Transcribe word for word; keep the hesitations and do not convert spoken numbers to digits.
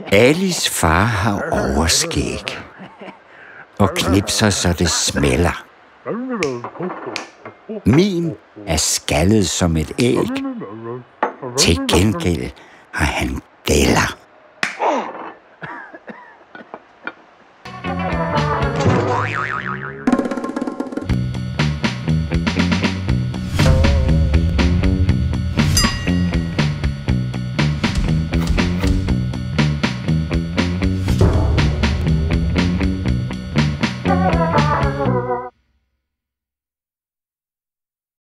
Alis far har overskæg og knipser, så det smælder. Min er skaldet som et æg. Til gengæld har han gælder.